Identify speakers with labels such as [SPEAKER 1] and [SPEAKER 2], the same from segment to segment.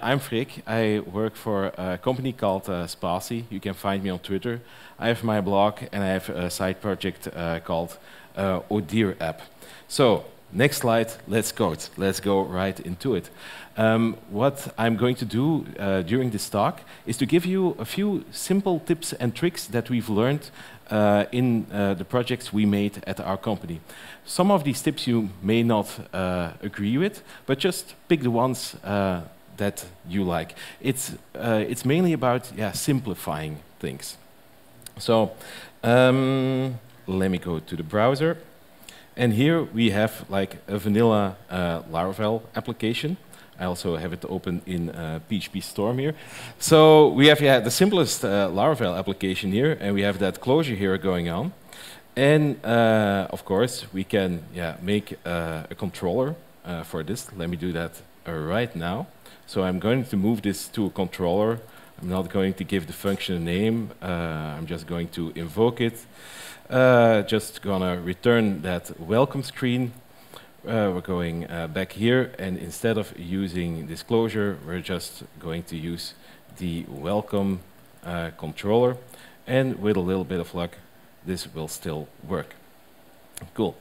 [SPEAKER 1] I'm Frik. I work for a company called Spatie. You can find me on Twitter. I have my blog and I have a side project called Odir app. So, next slide, let's code. Let's go right into it. What I'm going to do during this talk is to give you a few simple tips and tricks that we've learned in the projects we made at our company. Some of these tips you may not agree with, but just pick the ones that you like. It's mainly about simplifying things. So let me go to the browser. And here we have like a vanilla Laravel application. I also have it open in PHP Storm here. So we have the simplest Laravel application here, and we have that closure here going on. And of course, we can make a controller for this. Let me do that right now. So I'm going to move this to a controller. I'm not going to give the function a name. I'm just going to invoke it. Just gonna return that welcome screen. We're going back here, and instead of using disclosure, we're just going to use the welcome controller. And with a little bit of luck, this will still work. Cool.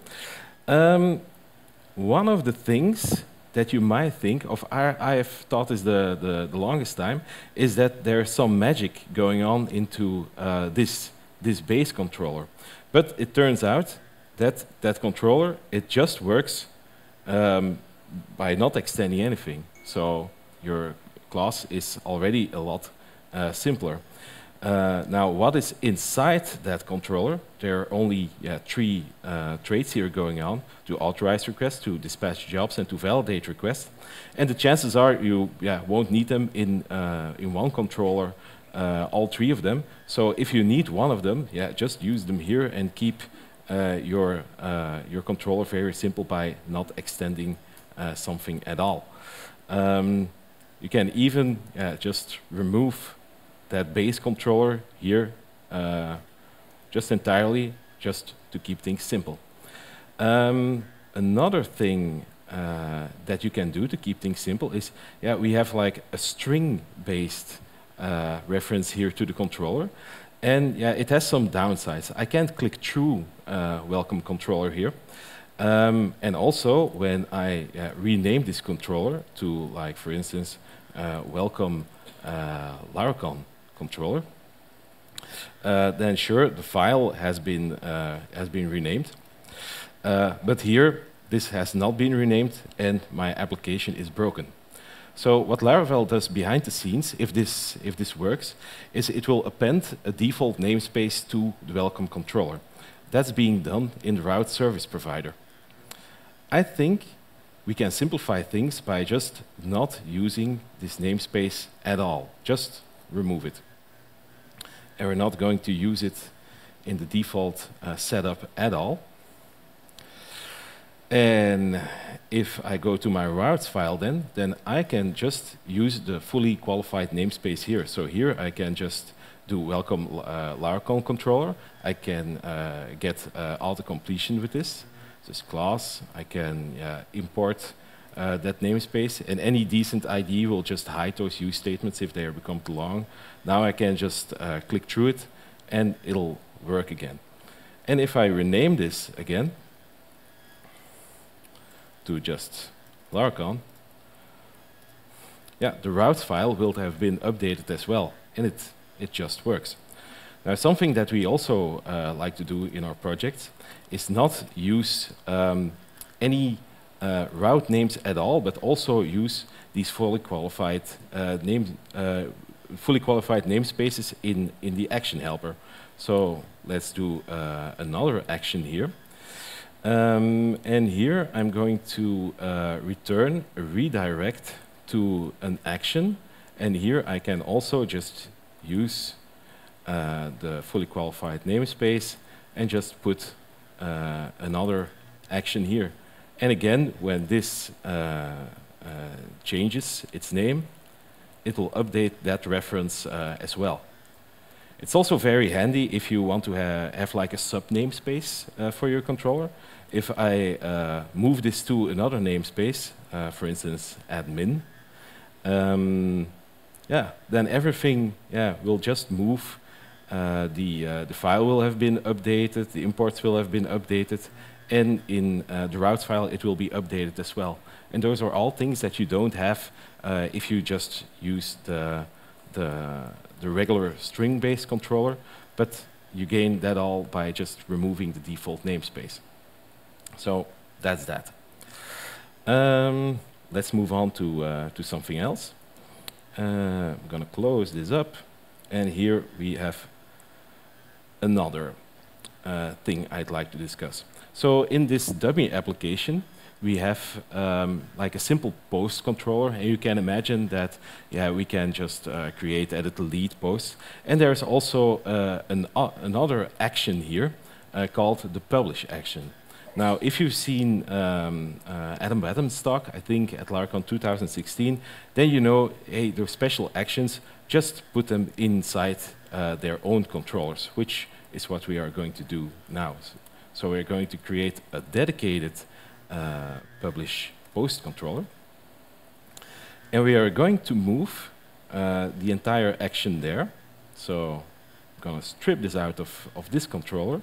[SPEAKER 1] One of the things that you might think of, I have thought is the longest time, is that there's some magic going on into this base controller. But it turns out that that controller, it just works by not extending anything. So your class is already a lot simpler. Now, what is inside that controller? There are only three traits here going on: to authorize requests, to dispatch jobs, and to validate requests. And the chances are you won't need them in one controller, all three of them. So if you need one of them, just use them here and keep your controller very simple by not extending something at all. You can even just remove that base controller here just entirely, just to keep things simple. Another thing that you can do to keep things simple is, we have like a string-based reference here to the controller, and it has some downsides. I can't click through welcome controller here, and also when I rename this controller to, like, for instance, welcome Laracon controller, then sure, the file has been renamed, but here this has not been renamed and my application is broken. So what Laravel does behind the scenes, if this works, is it will append a default namespace to the welcome controller. That's being done in the route service provider. I think we can simplify things by just not using this namespace at all. Just remove it. And we're not going to use it in the default setup at all. And if I go to my routes file then I can just use the fully qualified namespace here. So here I can just do welcome Laracon controller. I can get auto-completion with this class. I can import that namespace, and any decent IDE will just hide those use statements if they become too long. Now I can just click through it and it'll work again. And if I rename this again to just Laracon, the routes file will have been updated as well, and it just works. Now, something that we also like to do in our projects is not use any route names at all, but also use these fully qualified namespaces in the action helper. So let's do another action here. And here I'm going to return a redirect to an action, and here I can also just use the fully qualified namespace and just put another action here. And again, when this changes its name, it will update that reference as well. It's also very handy if you want to have like a sub namespace for your controller. If I move this to another namespace, for instance, admin, Yeah, then everything will just move. The file will have been updated, the imports will have been updated, and in the routes file it will be updated as well. And those are all things that you don't have if you just use the regular string-based controller, but you gain that all by just removing the default namespace. So that's that. Let's move on to something else. I'm going to close this up, and here we have another thing I'd like to discuss. So in this dummy application, we have like a simple post controller, and you can imagine that we can just create, edit, delete posts. And there's also another action here called the publish action. Now, if you've seen Adam Badham's talk, I think at Larcon 2016, then you know, hey, those special actions, just put them inside their own controllers, which is what we are going to do now. So we're going to create a dedicated publish post controller. And we are going to move the entire action there. So I'm going to strip this out of this controller.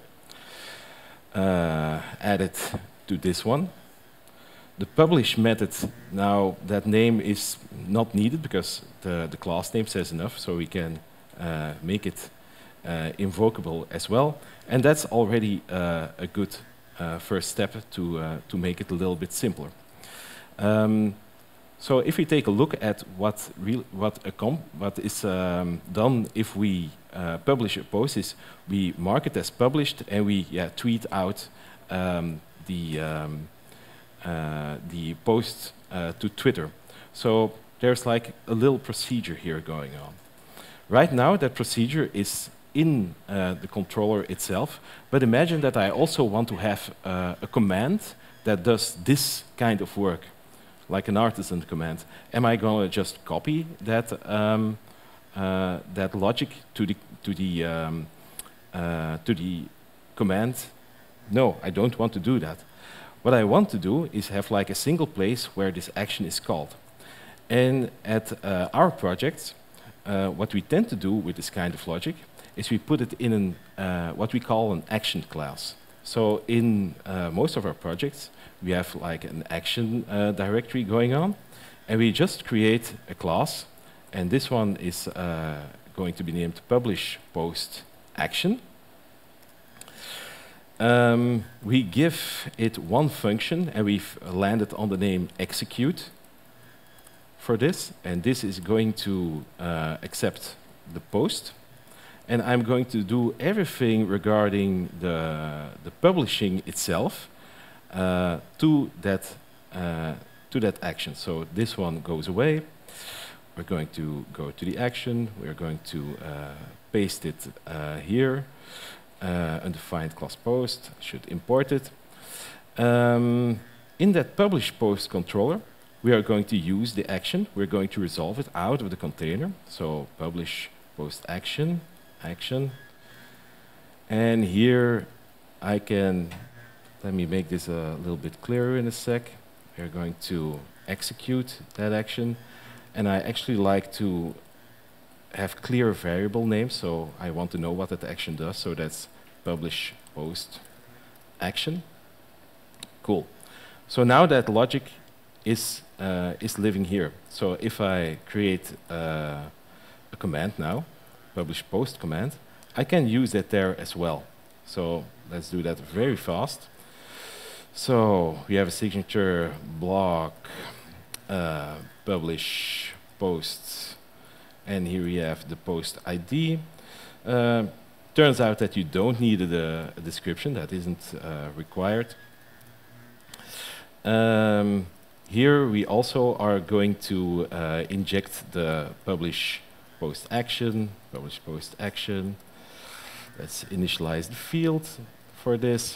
[SPEAKER 1] Add it to this one. The publish method, now that name is not needed because the class name says enough, so we can make it invocable as well. And that's already a good first step to make it a little bit simpler. So if we take a look at what is done if we publish a post, is we mark it as published and we tweet out the post to Twitter. So there's like a little procedure here going on. Right now that procedure is in the controller itself, but imagine that I also want to have a command that does this kind of work, like an artisan command. Am I going to just copy that that logic to the command? No, I don't want to do that. What I want to do is have like a single place where this action is called. And at our projects, what we tend to do with this kind of logic is we put it in what we call an action class. So in most of our projects, we have like an action directory going on, and we just create a class, and this one is going to be named publish post action. We give it one function, and we've landed on the name execute for this, and this is going to accept the post. And I'm going to do everything regarding the publishing itself to that action. So this one goes away. We're going to go to the action. We're going to paste it here. Undefined class post. I should import it. In that publish post controller, we are going to use the action. We're going to resolve it out of the container. So publish post action. And here I can, let me make this a little bit clearer in a sec. We're going to execute that action, and I actually like to have clear variable names, so I want to know what that action does, so that's publish post action. Cool. So now that logic is living here. So if I create a command now, publish post command, I can use that there as well. So let's do that very fast. So we have a signature block, publish posts, and here we have the post ID. Turns out that you don't need a description, that isn't required. Here we also are going to inject the publish post action, publish post action. Let's initialize the field for this.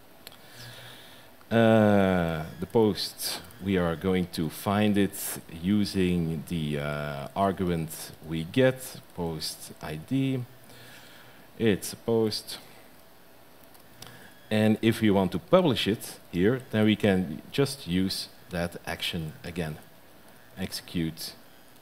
[SPEAKER 1] The post, we are going to find it using the argument we get, post ID. It's a post. And if we want to publish it here, then we can just use that action again. Execute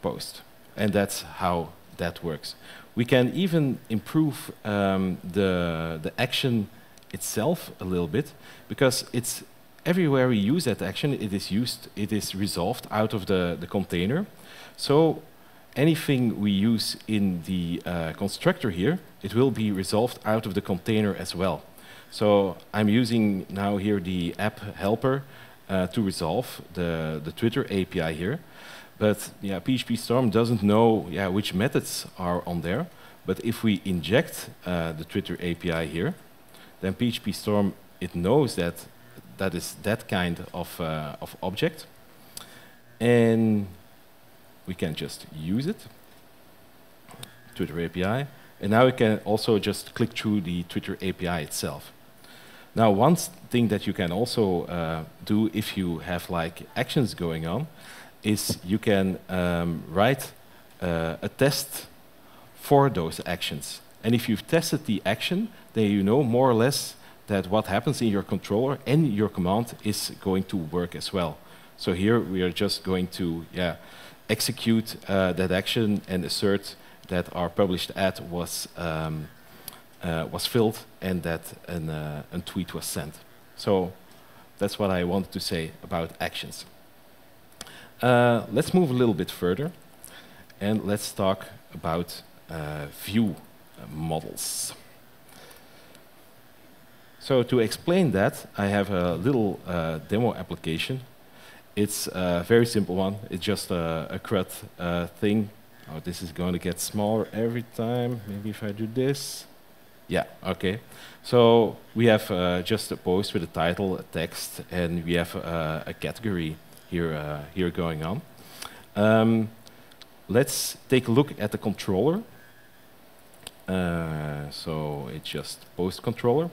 [SPEAKER 1] post. And that's how that works. We can even improve the action itself a little bit, because it's everywhere we use that action, it is resolved out of the container. So anything we use in the constructor here, it will be resolved out of the container as well. So I'm using now here the app helper to resolve the Twitter API here. But yeah, PHP Storm doesn't know which methods are on there. But if we inject the Twitter API here, then PHP Storm, it knows that that is that kind of object. And we can just use it, Twitter API. And now we can also just click through the Twitter API itself. Now, one thing that you can also do if you have like actions going on is you can write a test for those actions. And if you've tested the action, then you know more or less that what happens in your controller and your command is going to work as well. So here we are just going to execute that action and assert that our published ad was filled and that a tweet was sent. So that's what I wanted to say about actions. Let's move a little bit further and let's talk about view models. So to explain that, I have a little demo application. It's a very simple one. It's just a CRUD thing. Oh, this is going to get smaller every time. Maybe if I do this. Yeah, okay. So we have just a post with a title, a text, and we have a category here going on. Let's take a look at the controller. So it's just post controller.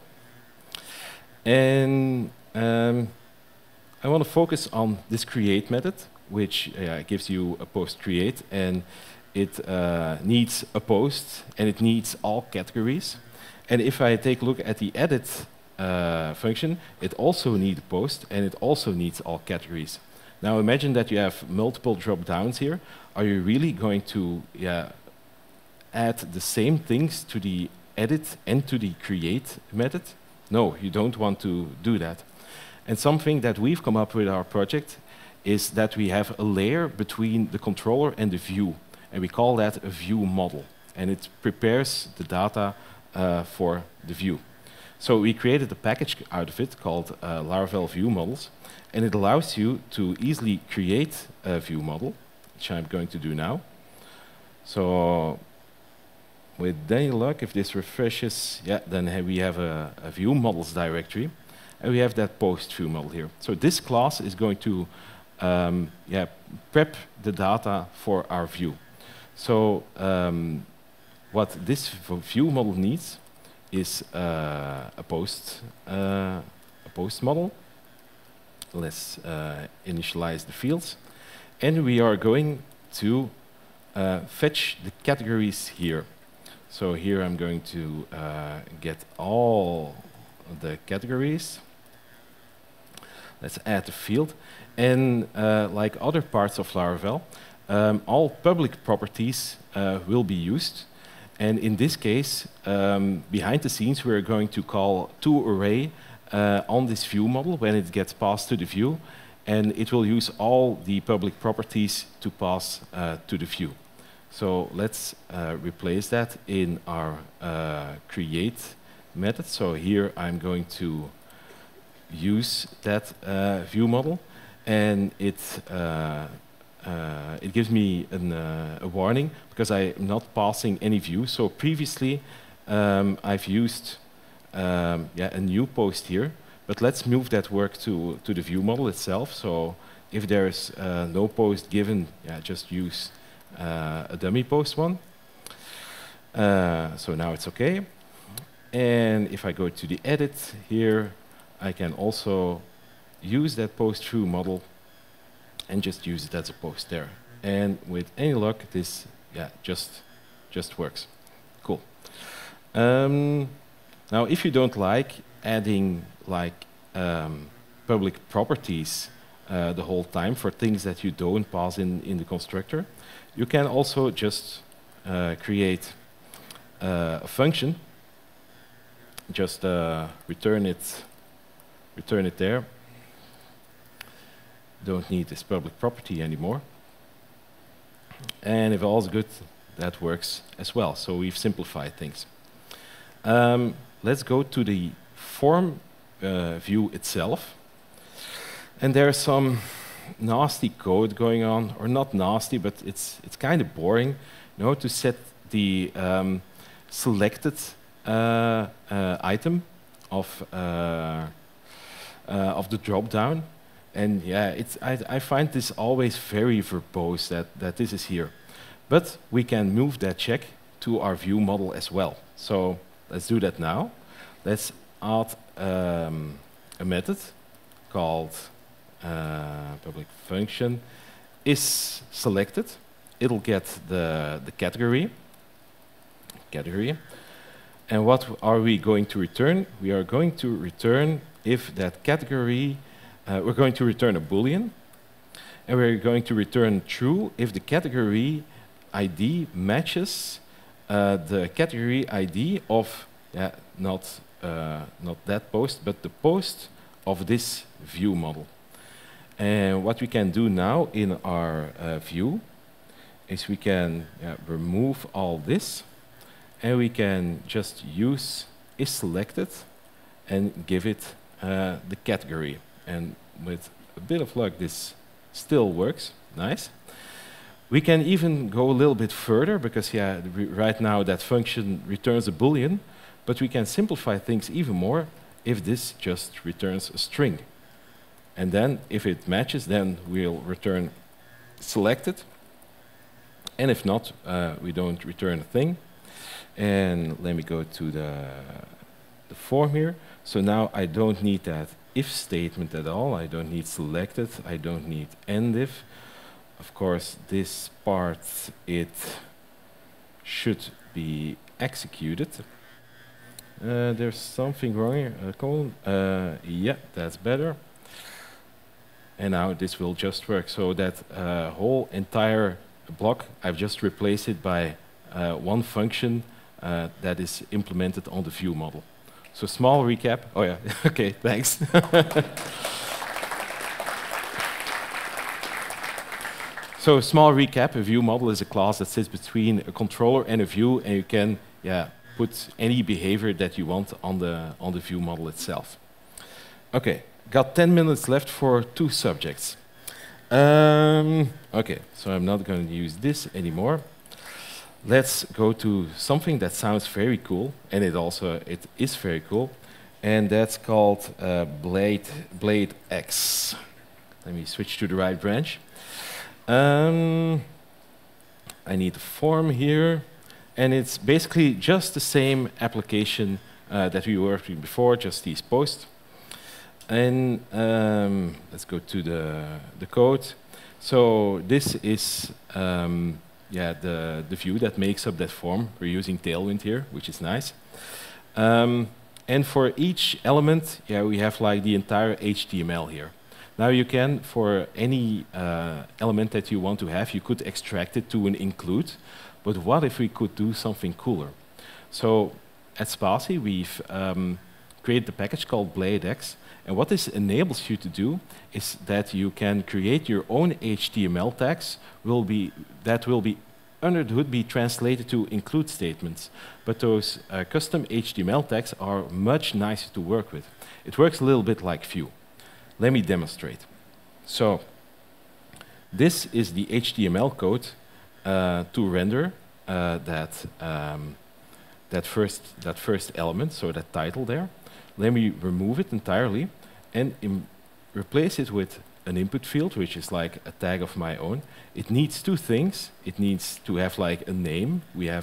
[SPEAKER 1] And I want to focus on this create method, which gives you a post create, and it needs a post, and it needs all categories. And if I take a look at the edit function, it also needs a post, and it also needs all categories. Now imagine that you have multiple drop-downs here. Are you really going to add the same things to the edit and to the create method? No, you don't want to do that. And something that we've come up with our project is that we have a layer between the controller and the view. And we call that a view model. And it prepares the data for the view. So we created a package out of it called Laravel View Models. And it allows you to easily create a view model, which I'm going to do now. So with any luck, if this refreshes, then we have a view models directory. And we have that post view model here. So this class is going to prep the data for our view. So what this view model needs is a post model. Let's initialize the fields. And we are going to fetch the categories here. So here I'm going to get all the categories. Let's add the field. And like other parts of Laravel, all public properties will be used. And in this case, behind the scenes, we're going to call toArray on this view model when it gets passed to the view. And it will use all the public properties to pass to the view. So let's replace that in our create method. So here I'm going to use that view model, and it gives me a warning because I'm not passing any view. So previously I've used a new post here, but let's move that work to the view model itself. So if there's no post given, just use a dummy post one. So now it's okay. And if I go to the edit here, I can also use that post view model and just use it as a post there. And with any luck, this just works. Cool. Now, if you don't like adding like public properties the whole time for things that you don't pass in the constructor. You can also just create a function, just return it there. Don't need this public property anymore. And if all's good, that works as well. So we've simplified things. Let's go to the form view itself. And there's some nasty code going on, or not nasty, but it's kind of boring, you know, to set the selected item of the drop-down. And yeah, I find this always very verbose that this is here. But we can move that check to our view model as well. So let's do that now. Let's add a method called public function is selected. It'll get the category. And what are we going to return? We are going to return if that category, we're going to return a Boolean, and we're going to return true if the category ID matches the category ID of, not that post, but the post of this view model. And what we can do now in our view is we can remove all this, and we can just use is selected and give it the category. And with a bit of luck, this still works. Nice. We can even go a little bit further because, right now that function returns a Boolean, but we can simplify things even more if this just returns a string. And then if it matches, then we'll return selected. And if not, we don't return a thing. And let me go to the form here. So now I don't need that if statement at all. I don't need selected. I don't need end if. Of course, this part, it should be executed. There's something wrong here. Colon. Yeah, that's better. And now this will just work. So that whole entire block, I've just replaced it by one function that is implemented on the view model. So small recap. Oh yeah, okay, thanks. So small recap, a view model is a class that sits between a controller and a view, and you can put any behavior that you want on the view model itself. Okay, got 10 minutes left for 2 subjects. Okay, so I'm not going to use this anymore. Let's go to something that sounds very cool, and it is very cool, and that's called Blade X. Let me switch to the right branch. I need a form here, and it's basically just the same application that we worked with before, just these posts. And let's go to the code. So this is the view that makes up that form. We're using Tailwind here, which is nice. And for each element, we have like the entire HTML here. Now you can, for any element that you want to have, you could extract it to an include. But what if we could do something cooler? So at Spatie, we've created a package called BladeX. And what this enables you to do is that you can create your own HTML tags that will be under the hood be translated to include statements. But those custom HTML tags are much nicer to work with. It works a little bit like Vue. Let me demonstrate. So this is the HTML code to render that first element, so that title there. Let me remove it entirely and replace it with an input field, which is like a tag of my own. It needs 2 things. It needs to have like a name.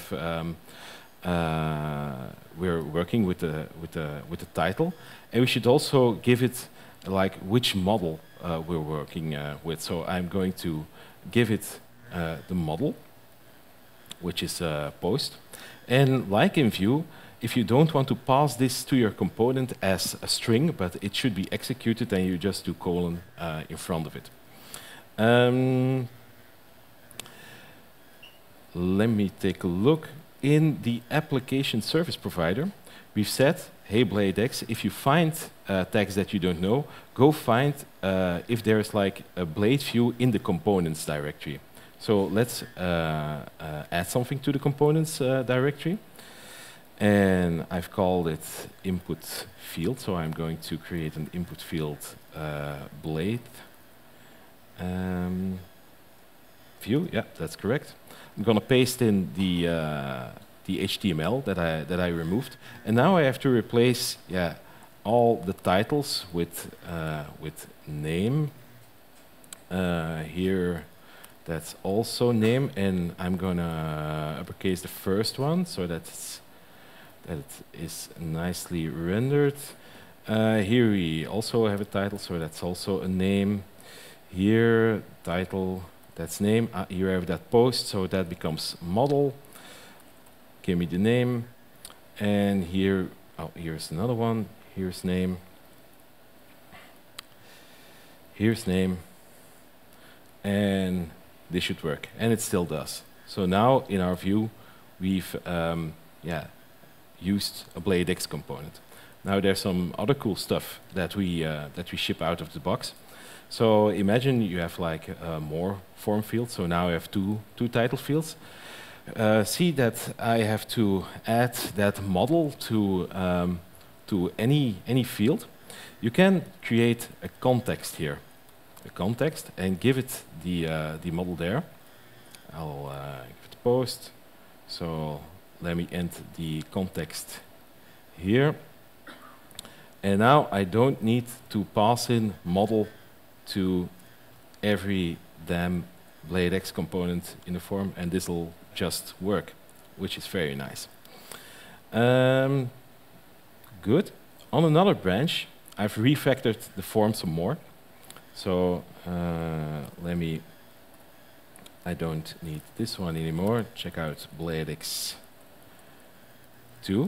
[SPEAKER 1] We're working with the title, and we should also give it like which model we're working with. So I'm going to give it the model, which is post. And like in Vue, if you don't want to pass this to your component as a string, but it should be executed, then you just do colon in front of it. Let me take a look. In the application service provider, we've said, hey BladeX, if you find tags that you don't know, go find if there's like a blade view in the components directory. So let's add something to the components directory. And I've called it input field, so I'm going to create an input field blade view. Yeah, that's correct. I'm going to paste in the HTML that I removed, and now I have to replace all the titles with name. Here, that's also name, and I'm going to uppercase the first one so that it is nicely rendered. Here we also have a title, so that's also a name. Here, title, that's name. Here I have that post, so that becomes model. Give me the name. And here, oh, here's another one. Here's name. Here's name. And this should work, and it still does. So now in our view, we've used a BladeX component. Now there's some other cool stuff that we ship out of the box. So imagine you have like more form fields. So now I have two title fields. See that I have to add that model to any field. You can create a context here, a context, and give it the model there. I'll give it a post. So let me end the context here. And now I don't need to pass in model to every damn BladeX component in the form, and this will just work, which is very nice. Good. On another branch, I've refactored the form some more. So I don't need this one anymore. Check out BladeX 2.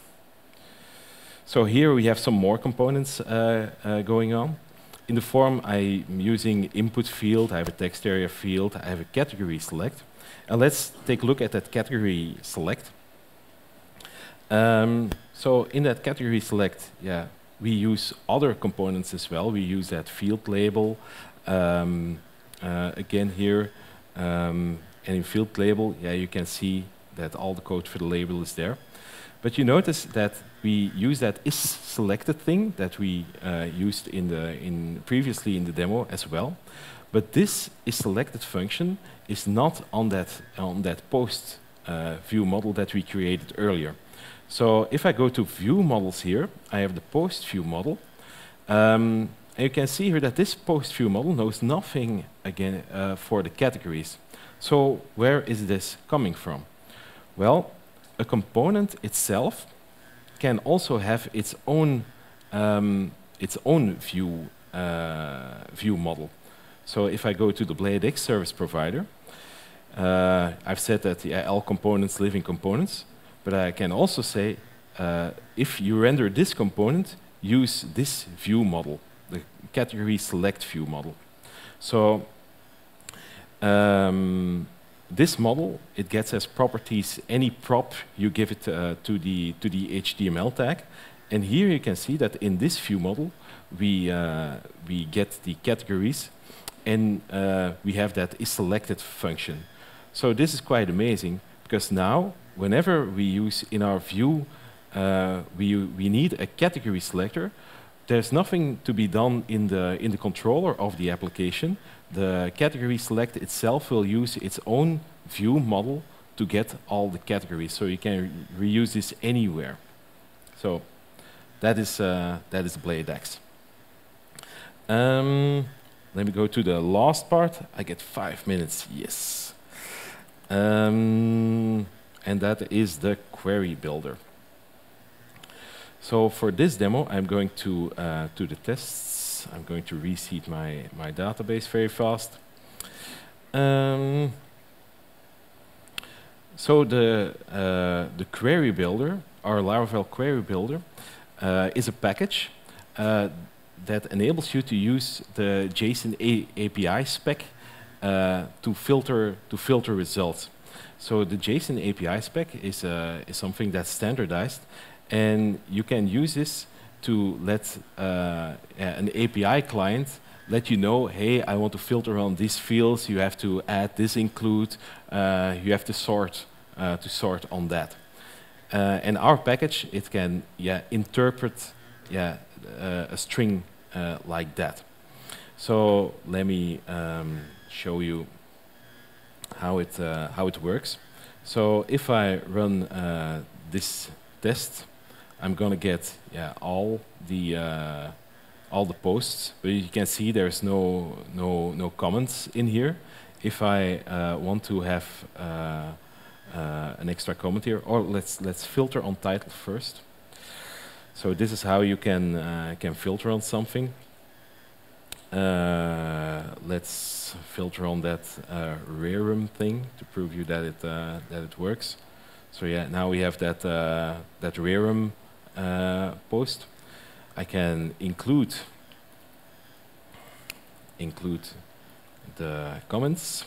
[SPEAKER 1] So here we have some more components going on. In the form, I'm using input field, I have a text area field, I have a category select. And let's take a look at that category select. So in that category select, we use other components as well. We use that field label again here. And in field label, you can see that all the code for the label is there. But you notice that we use that isSelected thing that we used previously in the demo as well. But this isSelected function is not on that post view model that we created earlier. So if I go to view models here, I have the post view model. And you can see here that this post view model knows nothing again for the categories. So where is this coming from? Well, a component itself can also have its own view model. So if I go to the BladeX service provider, I've said that all components live in components, but I can also say if you render this component, use this view model, the category select view model. So this model, it gets as properties any prop you give it to the HTML tag. And here you can see that in this view model, we get the categories, and we have that isSelected function. So this is quite amazing, because now, whenever we use in our view, we need a category selector. There's nothing to be done in the controller of the application. The category select itself will use its own view model to get all the categories, so you can reuse this anywhere. So that is BladeX. Let me go to the last part. I get 5 minutes, yes. And that is the query builder. So for this demo, I'm going to the tests. I'm going to reseed my database very fast. So the query builder our Laravel Query Builder is a package that enables you to use the JSON API spec to filter results. So the JSON API spec is something that's standardized, and you can use this to let an API client let you know, hey, I want to filter on these fields. You have to add this include. You have to sort on that. And our package, it can interpret a string like that. So let me show you how it works. So if I run this test, I'm gonna get all the posts, but you can see there's no comments in here. If I want to have an extra comment here, or let's filter on title first. So this is how you can filter on something. Let's filter on that rerum thing to prove you that it works. So yeah, now we have that rerum post. I can include the comments,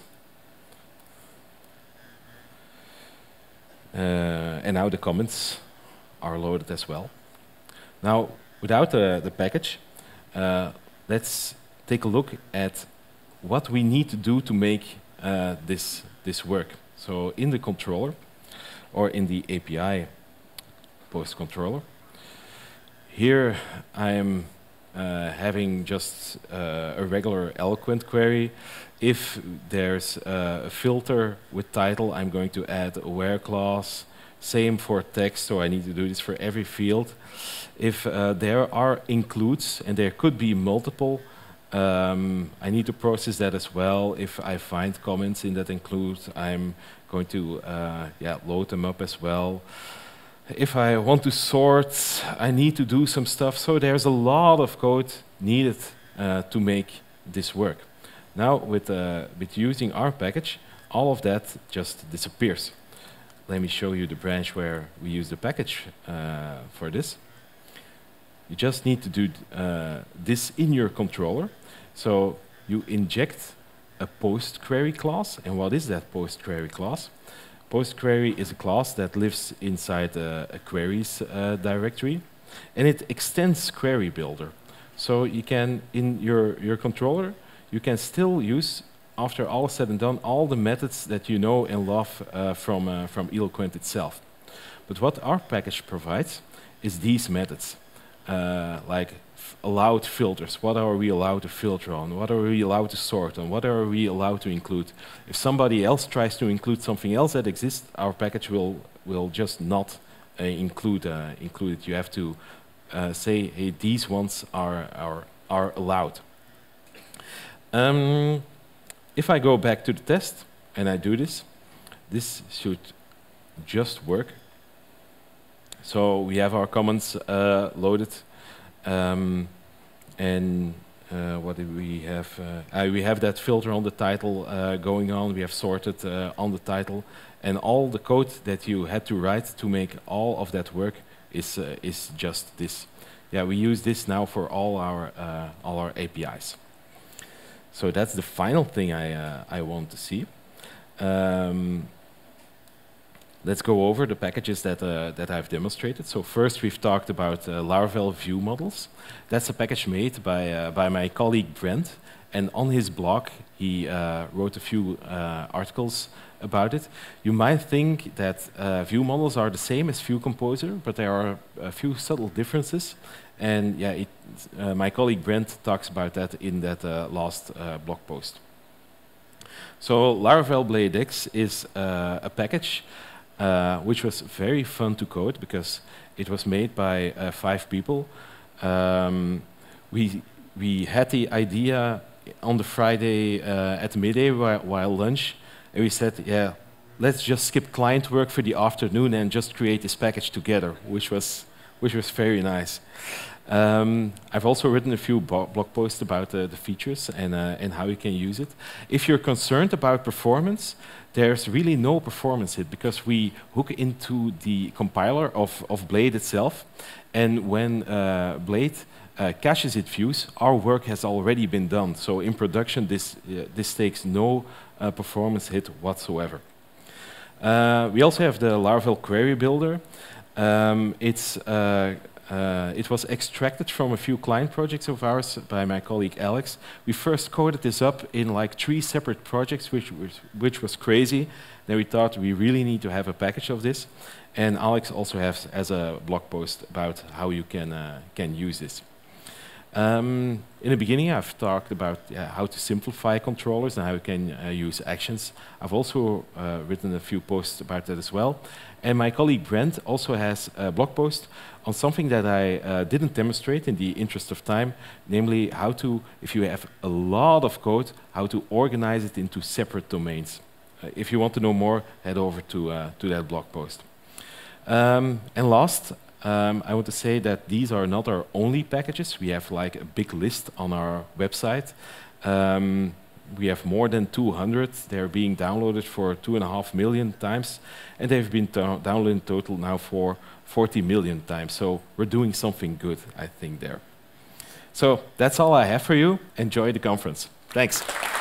[SPEAKER 1] and now the comments are loaded as well. Now, without the package, let's take a look at what we need to do to make this work. So in the controller, or in the API post controller, here I'm having just a regular Eloquent query. If there's a filter with title, I'm going to add a where clause. Same for text, so I need to do this for every field. If there are includes, and there could be multiple, I need to process that as well. If I find comments in that include, I'm going to load them up as well. If I want to sort, I need to do some stuff. So there's a lot of code needed to make this work. Now with using our package, all of that just disappears. Let me show you the branch where we use the package for this. You just need to do this in your controller. So you inject a post query class. And what is that post query class? Post query is a class that lives inside a queries directory, and it extends Query Builder. So you can, in your controller, you can still use, after all is said and done, all the methods that you know and love from Eloquent itself. But what our package provides is these methods, like allowed filters. What are we allowed to filter on? What are we allowed to sort on? What are we allowed to include? If somebody else tries to include something else that exists, our package will just not include it. You have to say, hey, these ones are allowed. If I go back to the test and I do this, this should just work. So we have our comments loaded. What did we have? We have that filter on the title going on. We have sorted on the title, and all the code that you had to write to make all of that work is just this. Yeah, we use this now for all our APIs. So that's the final thing I want to see. Let's go over the packages that I've demonstrated. So first we've talked about Laravel view models. That's a package made by my colleague Brent, and on his blog he wrote a few articles about it. You might think that view models are the same as View Composer, but there are a few subtle differences. And yeah, my colleague Brent talks about that in that last blog post. So Laravel BladeX is a package which was very fun to code because it was made by 5 people. We had the idea on the Friday at midday while lunch, and we said, yeah, let's just skip client work for the afternoon and just create this package together, which was very nice. I've also written a few blog posts about the features and how you can use it. If you're concerned about performance, there's really no performance hit because we hook into the compiler of Blade itself, and when Blade caches its views, our work has already been done. So in production, this takes no performance hit whatsoever. We also have the Laravel Query Builder. It was extracted from a few client projects of ours by my colleague Alex. We first coded this up in like 3 separate projects, which was crazy. Then we thought we really need to have a package of this. And Alex also has a blog post about how you can use this. In the beginning, I've talked about how to simplify controllers and how you can use actions. I've also written a few posts about that as well. And my colleague Brent also has a blog post on something that I didn't demonstrate in the interest of time, namely how to, if you have a lot of code, how to organize it into separate domains. If you want to know more, head over to that blog post. And last, I want to say that these are not our only packages. We have like a big list on our website. We have more than 200. They're being downloaded for 2.5 million times, and they've been downloaded in total now for 40 million times. So we're doing something good, I think, there. So that's all I have for you. Enjoy the conference. Thanks.